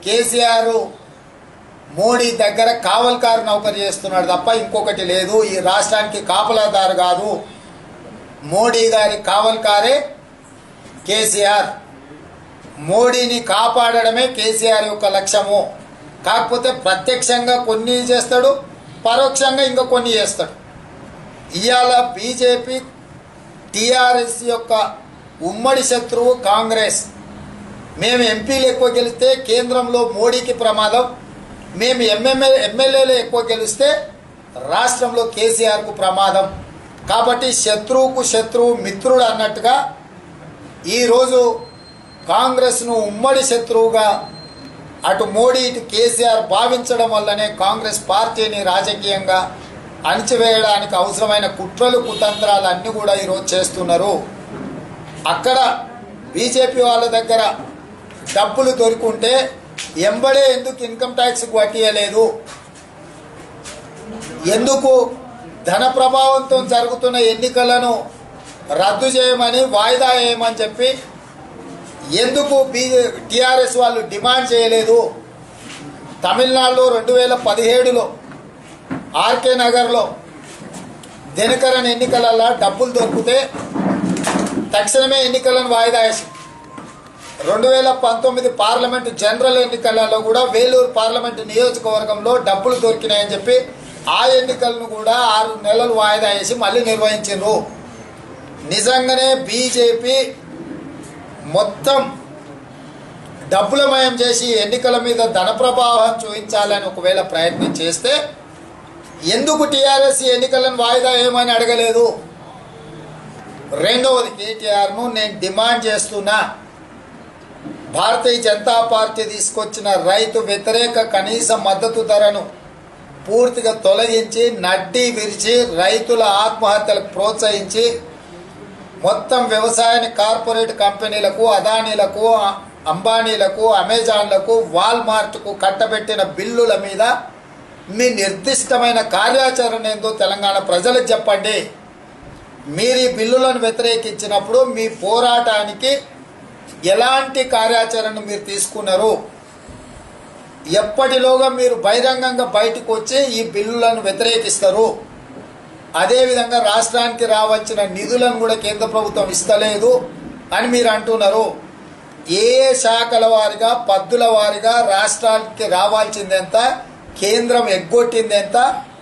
కేసీఆర్ మోడీ దగ్గర కావల్కారు నౌకరు చేస్తున్నాడు తప్ప ఇంకొకటి లేదు. ఈ రాష్ట్రానికి కాపలాదారు కాదు, మోడీ గారి కావల్కారే కేసీఆర్. మోడీని కాపాడడమే కేసీఆర్ యొక్క లక్ష్యము. కాకపోతే ప్రత్యక్షంగా కొన్ని చేస్తాడు, పరోక్షంగా ఇంకా కొన్ని చేస్తాడు. ఇవాళ బీజేపీ టీఆర్ఎస్ యొక్క ఉమ్మడి శత్రువు కాంగ్రెస్. మేము ఎంపీలు ఎక్కువ గెలిస్తే కేంద్రంలో మోడీకి ప్రమాదం, మేము ఎమ్మెల్యేలు ఎక్కువ గెలిస్తే రాష్ట్రంలో కేసీఆర్కు ప్రమాదం. కాబట్టి శత్రువుకు శత్రువు మిత్రుడు అన్నట్టుగా ఈరోజు కాంగ్రెస్ను ఉమ్మడి శత్రువుగా అటు మోడీ ఇటు కేసీఆర్ భావించడం వల్లనే కాంగ్రెస్ పార్టీని రాజకీయంగా అణిచివేయడానికి అవసరమైన కుట్రలు కుతంత్రాలు అన్నీ కూడా ఈరోజు చేస్తున్నారు. అక్కడ బీజేపీ వాళ్ళ దగ్గర డబ్బులు దొరుకుంటే ఎంబడే ఎందుకు ఇన్కమ్ ట్యాక్స్ కట్టియలేదు, ఎందుకు ధన ప్రభావంతో జరుగుతున్న ఎన్నికలను రద్దు చేయమని వాయిదా వేయమని చెప్పి ఎందుకు టీఆర్ఎస్ వాళ్ళు డిమాండ్ చేయలేదు. తమిళనాడులో 2017లో ఆర్కే నగర్లో దినకరన్ ఎన్నికలలో డబ్బులు దొరికితే తక్షణమే ఎన్నికలను వాయిదా వేసి 2019 పార్లమెంటు జనరల్ ఎన్నికలలో కూడా వేలూరు పార్లమెంటు నియోజకవర్గంలో డబ్బులు దొరికినాయని చెప్పి ఆ ఎన్నికలను కూడా 6 నెలలు వాయిదా వేసి మళ్ళీ నిర్వహించారు. నిజంగానే బీజేపీ మొత్తం డబ్బులమయం చేసి ఎన్నికల మీద ధన ప్రభావం చూపించాలని ఒకవేళ ప్రయత్నం చేస్తే ఎందుకు టీఆర్ఎస్ ఎన్నికలను వాయిదా ఏమని అడగలేదు? రెండవది, కేటీఆర్ను నేను డిమాండ్ చేస్తున్నా, భారతీయ జనతా పార్టీ తీసుకొచ్చిన రైతు వ్యతిరేక కనీస మద్దతు ధరను పూర్తిగా తొలగించి నడ్డి విరిచి రైతుల ఆత్మహత్యలకు ప్రోత్సహించి మొత్తం వ్యవసాయాన్ని కార్పొరేట్ కంపెనీలకు, అదానీలకు, అంబానీలకు, అమెజాన్లకు, వాల్మార్ట్కు కట్టబెట్టిన బిల్లుల మీద మీ నిర్దిష్టమైన కార్యాచరణ ఏందో తెలంగాణ ప్రజలకు చెప్పండి. మీరు ఈ బిల్లులను వ్యతిరేకించినప్పుడు మీ పోరాటానికి ఎలాంటి కార్యాచరణ మీరు తీసుకున్నారు? ఎప్పటిలోగా మీరు బహిరంగంగా బయటకు వచ్చి ఈ బిల్లులను వ్యతిరేకిస్తారు? అదేవిధంగా రాష్ట్రానికి రావాల్సిన నిధులను కూడా కేంద్ర ప్రభుత్వం ఇస్తలేదు అని మీరు అంటున్నారు. ఏ శాఖల వారిగా పద్దుల వారిగా రాష్ట్రానికి రావాల్సిందెంత, కేంద్రం ఎగ్గొట్టిందెంత,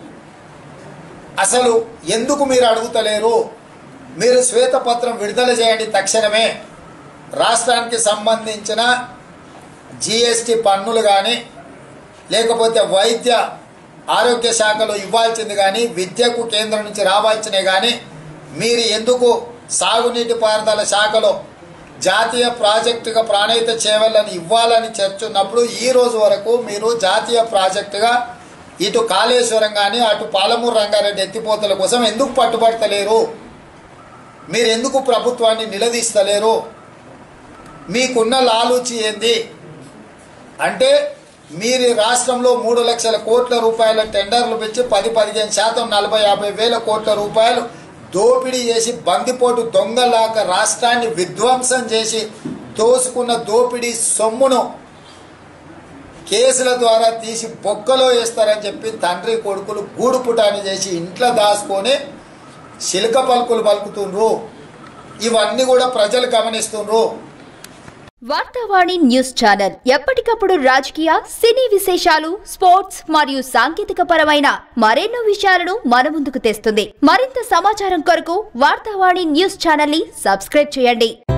అసలు ఎందుకు మీరు అడుగుతలేరు? మీరు శ్వేతపత్రం విడుదల చేయండి తక్షణమే. రాష్ట్రానికి సంబంధించిన జిఎస్టీ పన్నులు కానీ, లేకపోతే వైద్య ఆరోగ్య శాఖలో ఇవ్వాల్సింది కానీ, విద్యకు కేంద్రం నుంచి రావాల్సినవి కానీ మీరు ఎందుకు సాగునీటి పారుదల శాఖలో జాతీయ ప్రాజెక్టుగా ప్రాణహిత చేవలను ఇవ్వాలని చర్చున్నప్పుడు ఈ రోజు వరకు మీరు జాతీయ ప్రాజెక్టుగా ఇటు కాళేశ్వరం కానీ అటు పాలమూరు రంగారెడ్డి ఎత్తిపోతల కోసం ఎందుకు పట్టుబడతలేరు? మీరు ఎందుకు ప్రభుత్వాన్ని నిలదీస్తలేరు? మీకున్న లాలూచి ఏంది అంటే మీరు రాష్ట్రంలో 3 లక్షల కోట్ల రూపాయల టెండర్లు పెంచి 10-15% 40-50 వేల కోట్ల రూపాయలు దోపిడీ చేసి బందిపోటు దొంగలాగా రాష్ట్రాన్ని విధ్వంసం చేసి దోసుకున్న దోపిడీ సొమ్మును కేసుల ద్వారా తీసి బొక్కలో వేస్తారని చెప్పి తండ్రి కొడుకులు గూడుపుటాన్ని చేసి ఇంట్లో దాచుకొని శిల్క పలుకులు పలుకుతుండ్రు. ఇవన్నీ కూడా ప్రజలు గమనిస్తుండ్రు. వార్తావాణి న్యూస్ ఛానల్ ఎప్పటికప్పుడు రాజకీయ, సినీ విశేషాలు, స్పోర్ట్స్ మరియు సాంకేతిక పరమైన మరెన్నో విషయాలను మన ముందుకు తెస్తుంది. మరింత సమాచారం కొరకు వార్తావాణి న్యూస్ ఛానల్ ని సబ్స్క్రైబ్ చేయండి.